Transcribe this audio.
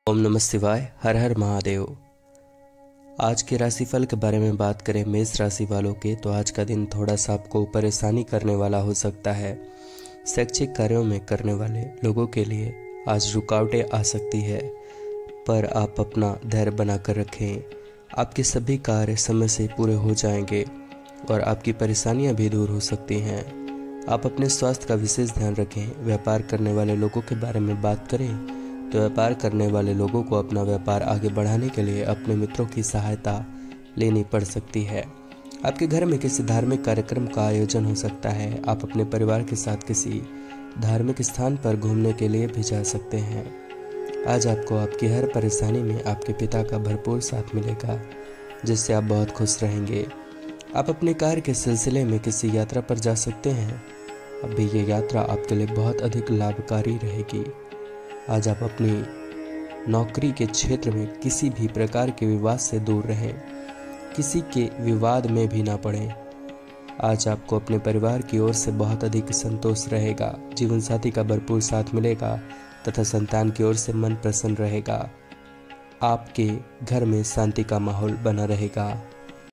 ओम नमः शिवाय। हर हर महादेव। आज के राशिफल के बारे में बात करें मेष राशि वालों के, तो आज का दिन थोड़ा सा आपको परेशानी करने वाला हो सकता है। शैक्षिक कार्यों में करने वाले लोगों के लिए आज रुकावटें आ सकती है, पर आप अपना धैर्य बनाकर रखें। आपके सभी कार्य समय से पूरे हो जाएंगे और आपकी परेशानियां भी दूर हो सकती हैं। आप अपने स्वास्थ्य का विशेष ध्यान रखें। व्यापार करने वाले लोगों के बारे में बात करें तो व्यापार करने वाले लोगों को अपना व्यापार आगे बढ़ाने के लिए अपने मित्रों की सहायता लेनी पड़ सकती है। आपके घर में किसी धार्मिक कार्यक्रम का आयोजन हो सकता है। आप अपने परिवार के साथ किसी धार्मिक स्थान पर घूमने के लिए भी जा सकते हैं। आज आपको आपकी हर परेशानी में आपके पिता का भरपूर साथ मिलेगा, जिससे आप बहुत खुश रहेंगे। आप अपने कार्य के सिलसिले में किसी यात्रा पर जा सकते हैं। अभी ये यात्रा आपके लिए बहुत अधिक लाभकारी रहेगी। आज आप अपनी नौकरी के क्षेत्र में किसी भी प्रकार के विवाद से दूर रहें, किसी के विवाद में भी ना पड़ें। आज आपको अपने परिवार की ओर से बहुत अधिक संतोष रहेगा। जीवन साथी का भरपूर साथ मिलेगा तथा संतान की ओर से मन प्रसन्न रहेगा। आपके घर में शांति का माहौल बना रहेगा।